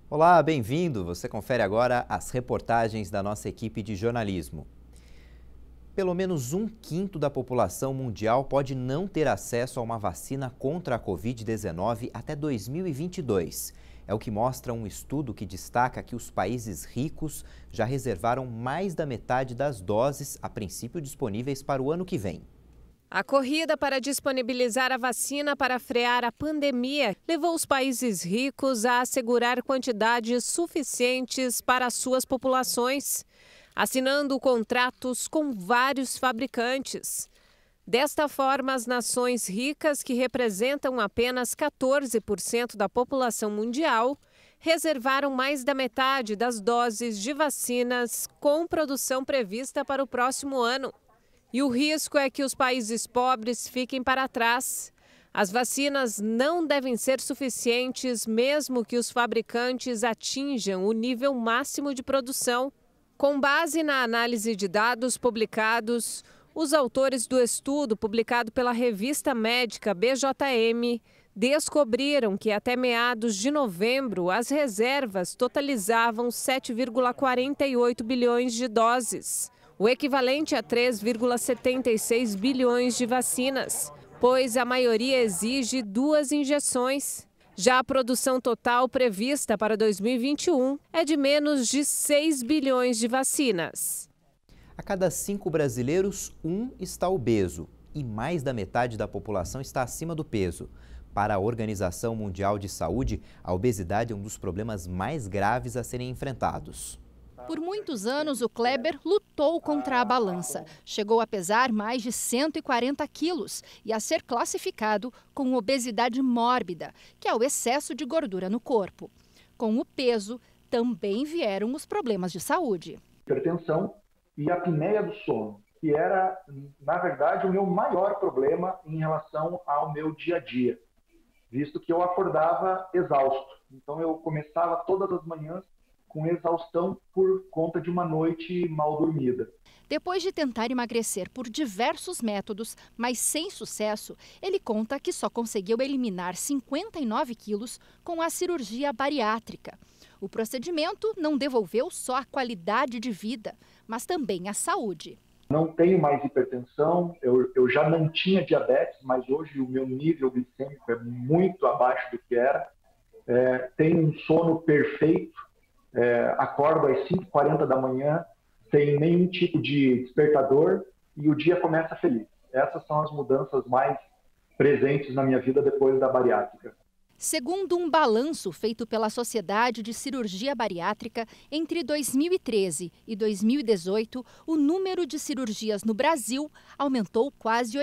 Olá, bem-vindo! Você confere agora as reportagens da nossa equipe de jornalismo. Pelo menos um quinto da população mundial pode não ter acesso a uma vacina contra a Covid-19 até 2022. É o que mostra um estudo que destaca que os países ricos já reservaram mais da metade das doses, a princípio disponíveis para o ano que vem. A corrida para disponibilizar a vacina para frear a pandemia levou os países ricos a assegurar quantidades suficientes para suas populações, assinando contratos com vários fabricantes. Desta forma, as nações ricas, que representam apenas 14% da população mundial, reservaram mais da metade das doses de vacinas com produção prevista para o próximo ano. E o risco é que os países pobres fiquem para trás. As vacinas não devem ser suficientes, mesmo que os fabricantes atinjam o nível máximo de produção. Com base na análise de dados publicados, os autores do estudo, publicado pela revista médica BJM, descobriram que até meados de novembro as reservas totalizavam 7,48 bilhões de doses, o equivalente a 3,76 bilhões de vacinas, pois a maioria exige 2 injeções. Já a produção total prevista para 2021 é de menos de 6 bilhões de vacinas. A cada 5 brasileiros, 1 está obeso e mais da metade da população está acima do peso. Para a Organização Mundial de Saúde, a obesidade é um dos problemas mais graves a serem enfrentados. Por muitos anos, o Kleber lutou contra a balança. Chegou a pesar mais de 140 quilos e a ser classificado com obesidade mórbida, que é o excesso de gordura no corpo. Com o peso, também vieram os problemas de saúde. Hipertensão e apneia do sono, que era, na verdade, o meu maior problema em relação ao meu dia a dia, visto que eu acordava exausto. Então eu começava todas as manhãs com exaustão por conta de uma noite mal dormida. Depois de tentar emagrecer por diversos métodos, mas sem sucesso, ele conta que só conseguiu eliminar 59 quilos com a cirurgia bariátrica. O procedimento não devolveu só a qualidade de vida, mas também a saúde. Não tenho mais hipertensão, eu já não tinha diabetes, mas hoje o meu nível glicêmico é muito abaixo do que era. Tenho um sono perfeito. Acordo às 5h40 da manhã, sem nenhum tipo de despertador e o dia começa feliz. Essas são as mudanças mais presentes na minha vida depois da bariátrica. Segundo um balanço feito pela Sociedade de Cirurgia Bariátrica, entre 2013 e 2018, o número de cirurgias no Brasil aumentou quase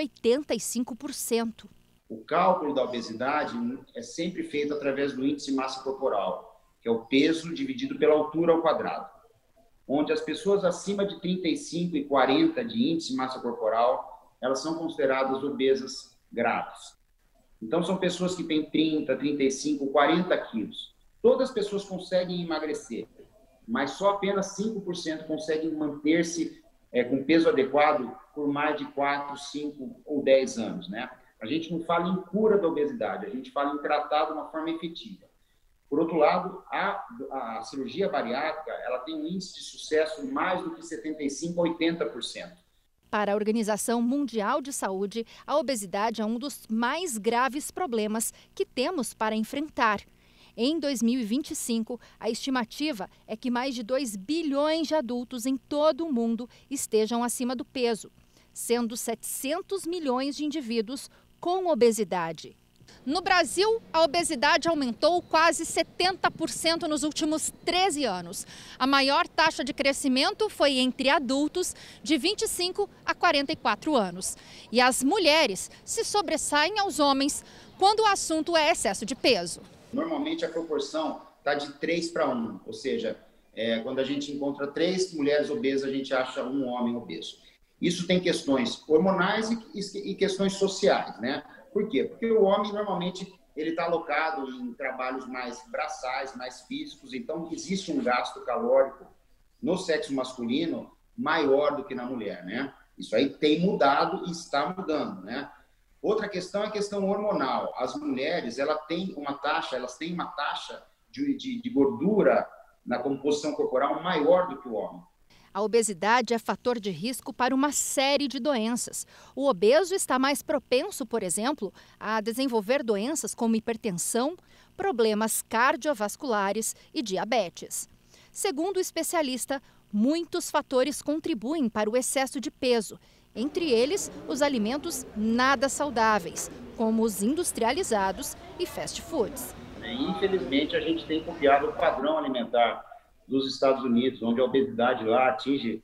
85%. O cálculo da obesidade é sempre feito através do índice de massa corporal, que é o peso dividido pela altura ao quadrado, onde as pessoas acima de 35 e 40 de índice de massa corporal, elas são consideradas obesas graves. Então, são pessoas que têm 30, 35, 40 quilos. Todas as pessoas conseguem emagrecer, mas só apenas 5% conseguem manter-se com peso adequado por mais de 4, 5 ou 10 anos, né? A gente não fala em cura da obesidade, a gente fala em tratar de uma forma efetiva. Por outro lado, a cirurgia bariátrica ela tem um índice de sucesso mais do que 75% a 80%. Para a Organização Mundial de Saúde, a obesidade é um dos mais graves problemas que temos para enfrentar. Em 2025, a estimativa é que mais de 2 bilhões de adultos em todo o mundo estejam acima do peso, sendo 700 milhões de indivíduos com obesidade. No Brasil, a obesidade aumentou quase 70% nos últimos 13 anos. A maior taxa de crescimento foi entre adultos de 25 a 44 anos. E as mulheres se sobressaem aos homens quando o assunto é excesso de peso. Normalmente a proporção está de 3 para 1, ou seja, quando a gente encontra 3 mulheres obesas, a gente acha um homem obeso. Isso tem questões hormonais e questões sociais, né? Por quê? Porque o homem, normalmente, ele está alocado em trabalhos mais braçais, mais físicos, então existe um gasto calórico no sexo masculino maior do que na mulher, né? Isso aí tem mudado e está mudando, né? Outra questão é a questão hormonal. As mulheres, elas têm uma taxa de gordura na composição corporal maior do que o homem. A obesidade é fator de risco para uma série de doenças. O obeso está mais propenso, por exemplo, a desenvolver doenças como hipertensão, problemas cardiovasculares e diabetes. Segundo o especialista, muitos fatores contribuem para o excesso de peso, entre eles os alimentos nada saudáveis, como os industrializados e fast foods. Infelizmente, a gente tem copiado o padrão alimentar dos Estados Unidos, onde a obesidade lá atinge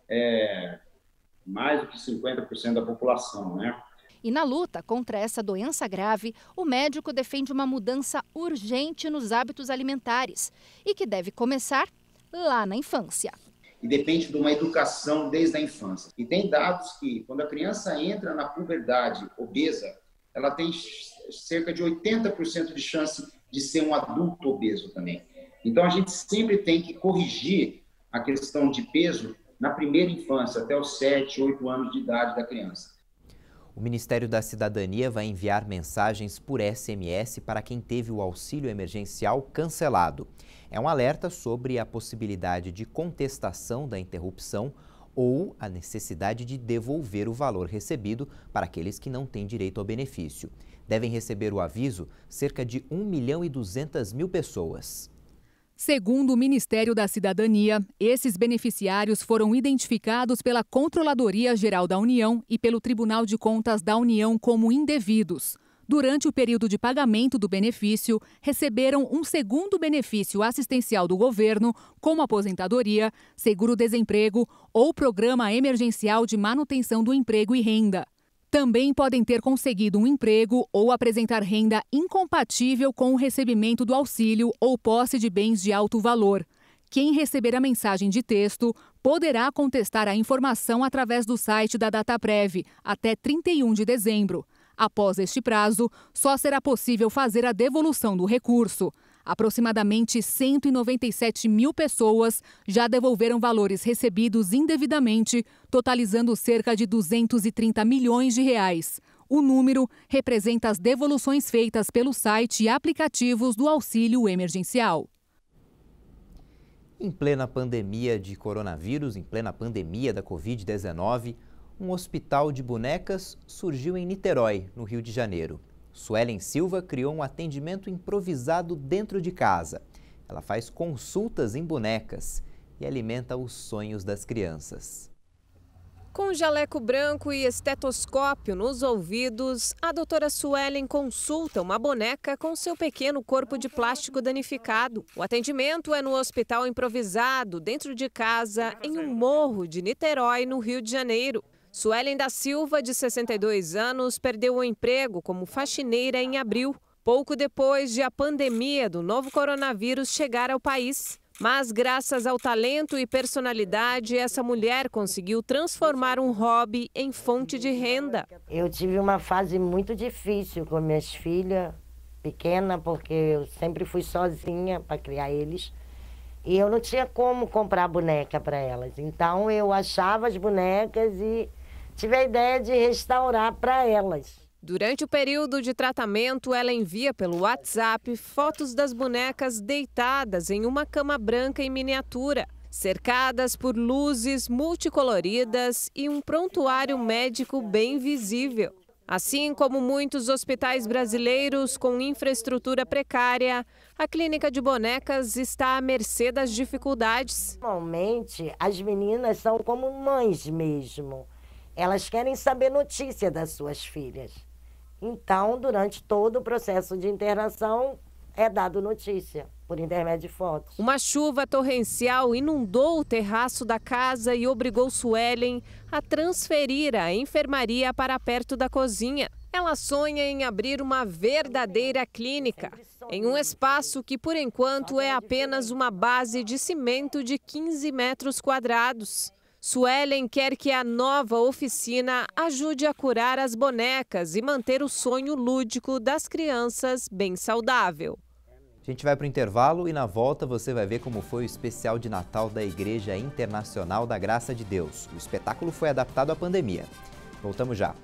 mais do que 50% da população, né? E na luta contra essa doença grave, o médico defende uma mudança urgente nos hábitos alimentares e que deve começar lá na infância. E depende de uma educação desde a infância. E tem dados que, quando a criança entra na puberdade obesa, ela tem cerca de 80% de chance de ser um adulto obeso também. Então, a gente sempre tem que corrigir a questão de peso na primeira infância, até os 7, 8 anos de idade da criança. O Ministério da Cidadania vai enviar mensagens por SMS para quem teve o auxílio emergencial cancelado. É um alerta sobre a possibilidade de contestação da interrupção ou a necessidade de devolver o valor recebido para aqueles que não têm direito ao benefício. Devem receber o aviso cerca de 1.200.000 pessoas. Segundo o Ministério da Cidadania, esses beneficiários foram identificados pela Controladoria Geral da União e pelo Tribunal de Contas da União como indevidos. Durante o período de pagamento do benefício, receberam um segundo benefício assistencial do governo, como aposentadoria, seguro-desemprego ou programa emergencial de manutenção do emprego e renda. Também podem ter conseguido um emprego ou apresentar renda incompatível com o recebimento do auxílio ou posse de bens de alto valor. Quem receber a mensagem de texto poderá contestar a informação através do site da Dataprev até 31 de dezembro. Após este prazo, só será possível fazer a devolução do recurso. Aproximadamente 197.000 pessoas já devolveram valores recebidos indevidamente, totalizando cerca de 230 milhões de reais. O número representa as devoluções feitas pelo site e aplicativos do auxílio emergencial. Em plena pandemia de coronavírus, em plena pandemia da Covid-19, um hospital de bonecas surgiu em Niterói, no Rio de Janeiro. Suelen Silva criou um atendimento improvisado dentro de casa. Ela faz consultas em bonecas e alimenta os sonhos das crianças. Com jaleco branco e estetoscópio nos ouvidos, a doutora Suelen consulta uma boneca com seu pequeno corpo de plástico danificado. O atendimento é no hospital improvisado, dentro de casa, em um morro de Niterói, no Rio de Janeiro. Suelen da Silva, de 62 anos, perdeu o emprego como faxineira em abril, pouco depois de a pandemia do novo coronavírus chegar ao país. Mas, graças ao talento e personalidade, essa mulher conseguiu transformar um hobby em fonte de renda. Eu tive uma fase muito difícil com minhas filhas pequenas, porque eu sempre fui sozinha para criar eles. E eu não tinha como comprar boneca para elas. Então, eu achava as bonecas e tive a ideia de restaurar para elas. Durante o período de tratamento, ela envia pelo WhatsApp fotos das bonecas deitadas em uma cama branca em miniatura, cercadas por luzes multicoloridas e um prontuário médico bem visível. Assim como muitos hospitais brasileiros com infraestrutura precária, a clínica de bonecas está à mercê das dificuldades. Normalmente, as meninas são como mães mesmo. Elas querem saber notícia das suas filhas. Então, durante todo o processo de internação, é dado notícia por intermédio de fotos. Uma chuva torrencial inundou o terraço da casa e obrigou Suelen a transferir a enfermaria para perto da cozinha. Ela sonha em abrir uma verdadeira clínica, em um espaço que, por enquanto, é apenas uma base de cimento de 15 metros quadrados. Suelen quer que a nova oficina ajude a curar as bonecas e manter o sonho lúdico das crianças bem saudável. A gente vai para o intervalo e na volta você vai ver como foi o especial de Natal da Igreja Internacional da Graça de Deus. O espetáculo foi adaptado à pandemia. Voltamos já.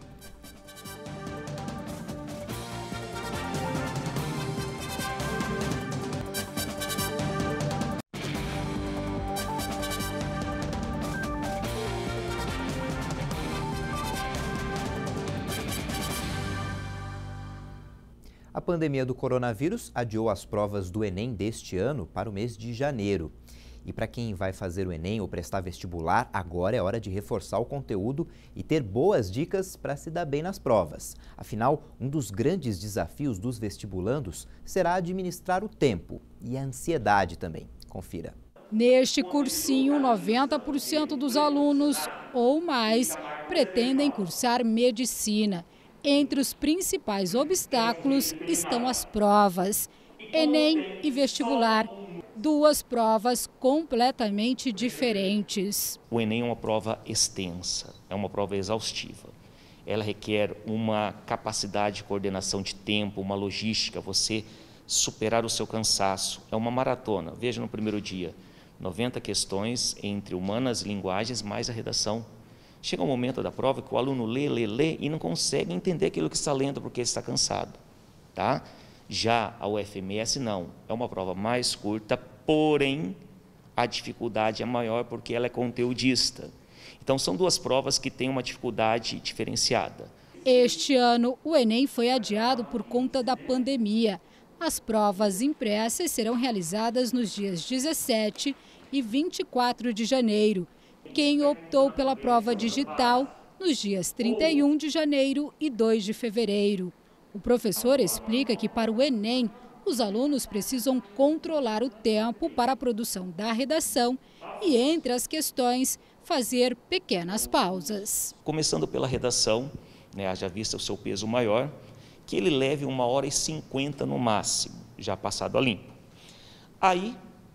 A pandemia do coronavírus adiou as provas do Enem deste ano para o mês de janeiro. E para quem vai fazer o Enem ou prestar vestibular, agora é hora de reforçar o conteúdo e ter boas dicas para se dar bem nas provas. Afinal, um dos grandes desafios dos vestibulandos será administrar o tempo e a ansiedade também. Confira. Neste cursinho, 90% dos alunos ou mais pretendem cursar medicina. Entre os principais obstáculos estão as provas, Enem e vestibular. Duas provas completamente diferentes. O Enem é uma prova extensa, é uma prova exaustiva. Ela requer uma capacidade de coordenação de tempo, uma logística, você superar o seu cansaço. É uma maratona. Veja no primeiro dia, 90 questões entre humanas e linguagens, mais a redação. Chega um momento da prova que o aluno lê e não consegue entender aquilo que está lendo porque está cansado. Tá? Já a UFMS não, é uma prova mais curta, porém a dificuldade é maior porque ela é conteudista. Então são duas provas que têm uma dificuldade diferenciada. Este ano o Enem foi adiado por conta da pandemia. As provas impressas serão realizadas nos dias 17 e 24 de janeiro. Quem optou pela prova digital nos dias 31 de janeiro e 2 de fevereiro. O professor explica que para o Enem, os alunos precisam controlar o tempo para a produção da redação e, entre as questões, fazer pequenas pausas. Começando pela redação, haja vista o seu peso maior, que ele leve 1h50 no máximo, já passado a limpo. Aí,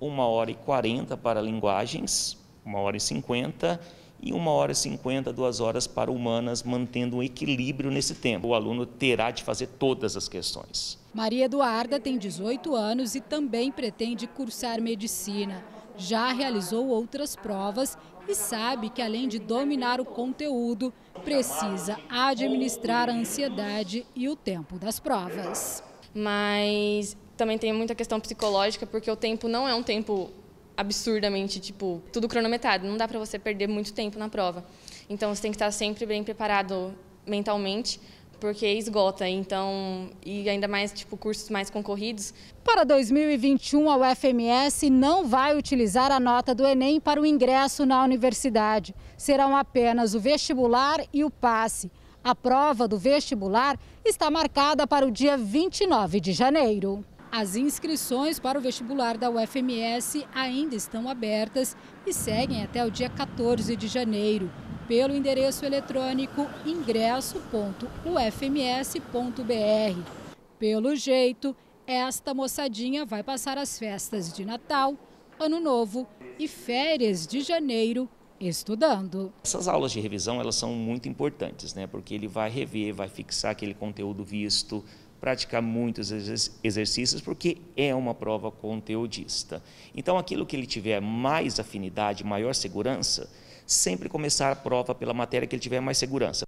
1h40 para linguagens, 1h50 e 1h50, 2 horas para humanas, mantendo um equilíbrio nesse tempo. O aluno terá de fazer todas as questões. Maria Eduarda tem 18 anos e também pretende cursar medicina. Já realizou outras provas e sabe que, além de dominar o conteúdo, precisa administrar a ansiedade e o tempo das provas. Mas também tem muita questão psicológica, porque o tempo não é um tempo absurdamente, tudo cronometrado. Não dá para você perder muito tempo na prova. Então, você tem que estar sempre bem preparado mentalmente, porque esgota. Então, e ainda mais, cursos mais concorridos. Para 2021, a UFMS não vai utilizar a nota do Enem para o ingresso na universidade. Serão apenas o vestibular e o passe. A prova do vestibular está marcada para o dia 29 de janeiro. As inscrições para o vestibular da UFMS ainda estão abertas e seguem até o dia 14 de janeiro, pelo endereço eletrônico ingresso.ufms.br. Pelo jeito, esta moçadinha vai passar as festas de Natal, Ano Novo e férias de janeiro estudando. Essas aulas de revisão, elas são muito importantes, porque ele vai rever, vai fixar aquele conteúdo visto, praticar muitos exercícios, porque é uma prova conteudista. Então, aquilo que ele tiver mais afinidade, maior segurança, sempre começar a prova pela matéria que ele tiver mais segurança.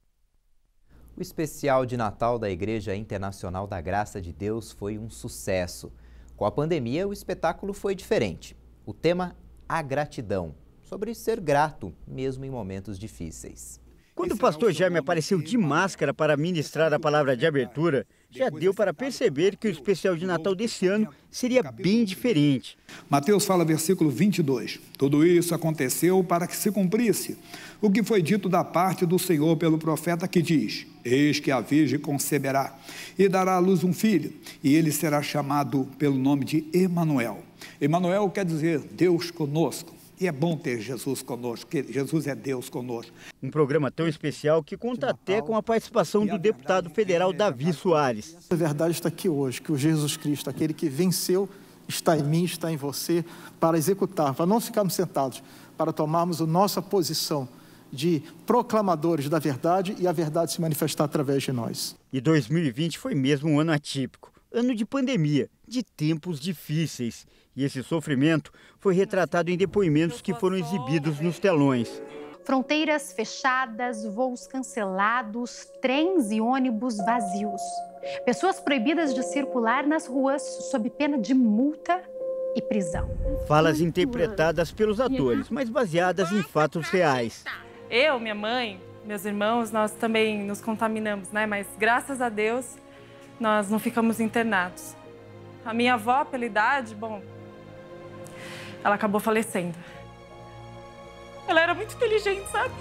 O especial de Natal da Igreja Internacional da Graça de Deus foi um sucesso. Com a pandemia, o espetáculo foi diferente. O tema, a gratidão, sobre ser grato, mesmo em momentos difíceis. Quando o pastor Jaime apareceu de máscara para ministrar a palavra de abertura, já deu para perceber que o especial de Natal desse ano seria bem diferente. Mateus fala, versículo 22, tudo isso aconteceu para que se cumprisse o que foi dito da parte do Senhor pelo profeta que diz, eis que a virgem conceberá e dará à luz um filho, e ele será chamado pelo nome de Emanuel. Emanuel quer dizer Deus conosco. E é bom ter Jesus conosco, porque Jesus é Deus conosco. Um programa tão especial que conta até com a participação do deputado federal Davi Soares. A verdade está aqui hoje, que o Jesus Cristo, aquele que venceu, está em mim, está em você, para executar, para não ficarmos sentados, para tomarmos a nossa posição de proclamadores da verdade e a verdade se manifestar através de nós. E 2020 foi mesmo um ano atípico, ano de pandemia, de tempos difíceis. E esse sofrimento foi retratado em depoimentos que foram exibidos nos telões. Fronteiras fechadas, voos cancelados, trens e ônibus vazios. Pessoas proibidas de circular nas ruas sob pena de multa e prisão. Falas interpretadas pelos atores, mas baseadas em fatos reais. Eu, minha mãe, meus irmãos, nós também nos contaminamos, Mas graças a Deus nós não ficamos internados. A minha avó, pela idade, bom, ela acabou falecendo. Ela era muito inteligente, sabe?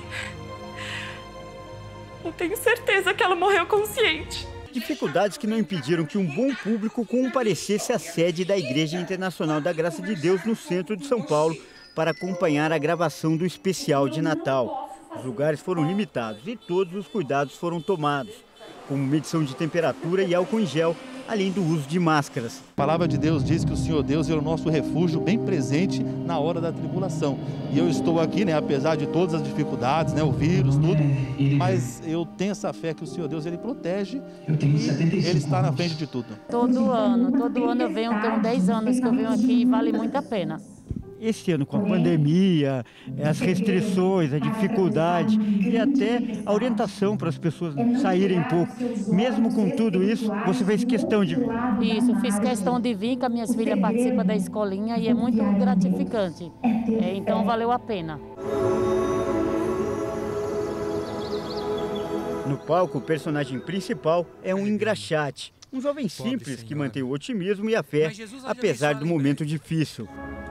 Eu tenho certeza que ela morreu consciente. Dificuldades que não impediram que um bom público comparecesse à sede da Igreja Internacional da Graça de Deus no centro de São Paulo para acompanhar a gravação do especial de Natal. Os lugares foram limitados e todos os cuidados foram tomados, como medição de temperatura e álcool em gel, além do uso de máscaras. A palavra de Deus diz que o Senhor Deus é o nosso refúgio bem presente na hora da tribulação. E eu estou aqui, apesar de todas as dificuldades, o vírus, tudo, mas eu tenho essa fé que o Senhor Deus, Ele protege e Ele está na frente de tudo. Todo ano eu venho, tenho 10 anos que eu venho aqui e vale muito a pena. Este ano, com a pandemia, as restrições, a dificuldade e até a orientação para as pessoas saírem um pouco, mesmo com tudo isso, você fez questão de vir? Isso, fiz questão de vir, que as minhas filhas participam da escolinha e é muito gratificante. Então, valeu a pena. No palco, o personagem principal é um engraxate, um jovem simples que mantém o otimismo e a fé, apesar do momento difícil.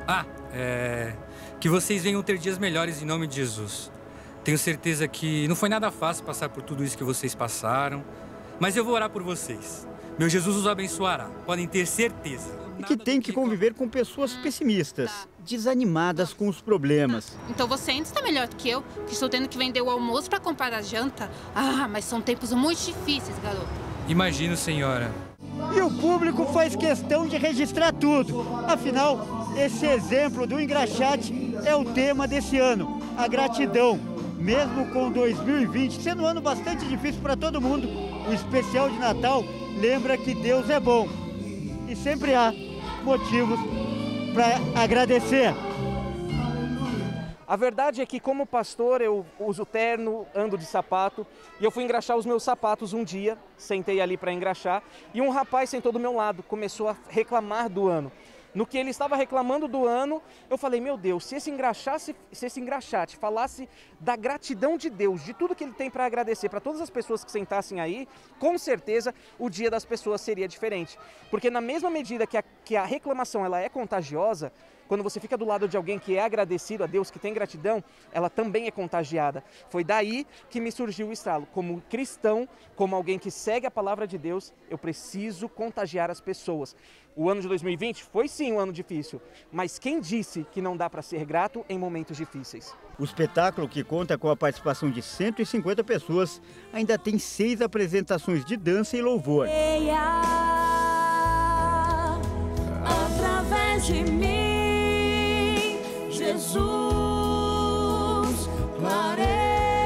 Que vocês venham ter dias melhores em nome de Jesus. Tenho certeza que não foi nada fácil passar por tudo isso que vocês passaram, mas eu vou orar por vocês. Meu Jesus os abençoará, podem ter certeza. E que tem que conviver com pessoas pessimistas, desanimadas com os problemas. Então você ainda está melhor do que eu, que estou tendo que vender o almoço para comprar a janta. Mas são tempos muito difíceis, garoto. Imagino, senhora. E o público faz questão de registrar tudo. Afinal, esse exemplo do engraxate é o tema desse ano, a gratidão. Mesmo com 2020 sendo um ano bastante difícil para todo mundo, o especial de Natal lembra que Deus é bom. E sempre há motivos para agradecer. A verdade é que, como pastor, eu uso terno, ando de sapato, e eu fui engraxar os meus sapatos um dia, sentei ali para engraxar, e um rapaz sentou do meu lado, começou a reclamar do ano. No que ele estava reclamando do ano, eu falei, meu Deus, se esse engraxate falasse da gratidão de Deus, de tudo que ele tem para agradecer para todas as pessoas que sentassem aí, com certeza o dia das pessoas seria diferente. Porque na mesma medida que a reclamação ela é contagiosa, quando você fica do lado de alguém que é agradecido a Deus, que tem gratidão, ela também é contagiada. Foi daí que me surgiu o estalo. Como cristão, como alguém que segue a palavra de Deus, eu preciso contagiar as pessoas. O ano de 2020 foi sim um ano difícil, mas quem disse que não dá para ser grato em momentos difíceis? O espetáculo, que conta com a participação de 150 pessoas, ainda tem 6 apresentações de dança e louvor. Através de mim, Jesus clareia.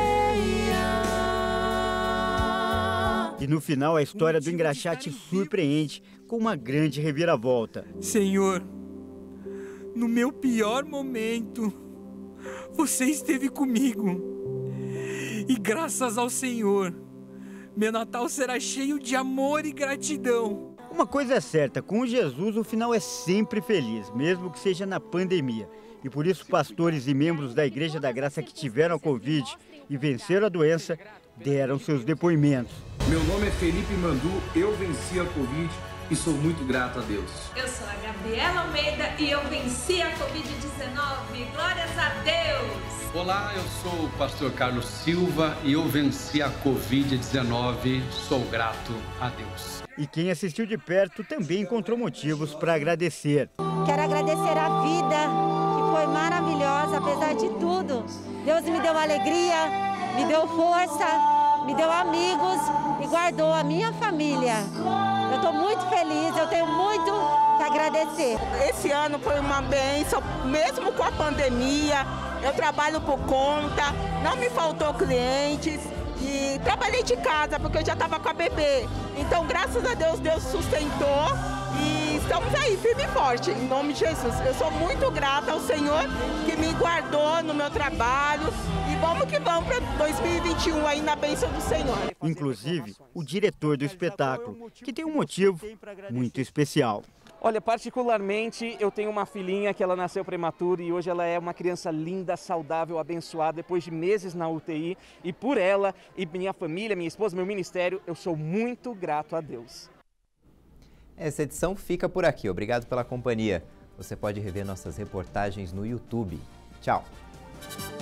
E no final, a história do engraxate surpreende com uma grande reviravolta. Senhor, no meu pior momento, você esteve comigo. E graças ao Senhor, meu Natal será cheio de amor e gratidão. Uma coisa é certa, com Jesus o final é sempre feliz, mesmo que seja na pandemia. E por isso pastores e membros da Igreja da Graça que tiveram a Covid e venceram a doença, deram seus depoimentos. Meu nome é Felipe Mandu, eu venci a Covid e sou muito grato a Deus. Eu sou a Gabriela Almeida e eu venci a Covid-19. Glórias a Deus! Olá, eu sou o pastor Carlos Silva e eu venci a Covid-19. Sou grato a Deus. E quem assistiu de perto também encontrou motivos para agradecer. Quero agradecer a vida, que foi maravilhosa, apesar de tudo. Deus me deu alegria, me deu força, me deu amigos e guardou a minha família. Eu estou muito feliz, eu tenho muito que agradecer. Esse ano foi uma bênção, mesmo com a pandemia. Eu trabalho por conta, não me faltou clientes e trabalhei de casa porque eu já estava com a bebê. Então, graças a Deus, Deus sustentou e estamos aí, firme e forte, em nome de Jesus. Eu sou muito grata ao Senhor que me guardou no meu trabalho e vamos que vamos para 2021 aí na bênção do Senhor. Inclusive, o diretor do espetáculo, que tem um motivo muito especial. Olha, particularmente, eu tenho uma filhinha que ela nasceu prematura e hoje ela é uma criança linda, saudável, abençoada, depois de meses na UTI. E por ela, e minha família, minha esposa, meu ministério, eu sou muito grato a Deus. Essa edição fica por aqui. Obrigado pela companhia. Você pode rever nossas reportagens no YouTube. Tchau!